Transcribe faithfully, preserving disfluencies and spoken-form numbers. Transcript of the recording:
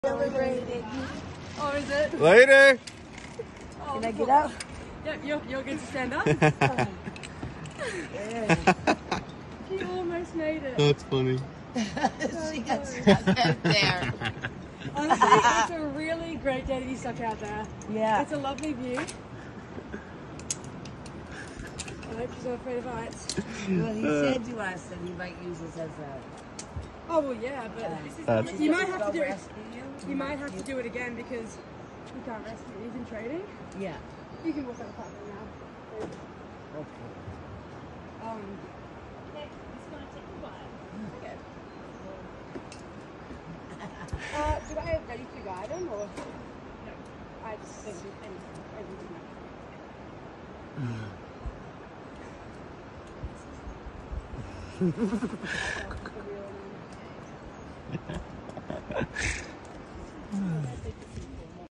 Celebrated. Oh, is it? Later. Oh, Can I get up? Yep, you're, you're good to stand up. She almost made it. That's funny. She got stuck out there. Honestly, it's a really great day to be stuck out there. Yeah. It's a lovely view. I hope she's not afraid of heights. Well, he said to us that he might use this as a... Oh, well, yeah, but Uh, you might have to do it. rescue you. You might have to do it again because you can't rescue. He's in training. Yeah. You can walk on the platform now. Okay. Um, Okay. uh, do I have ready to guide him or? No. I just think anything.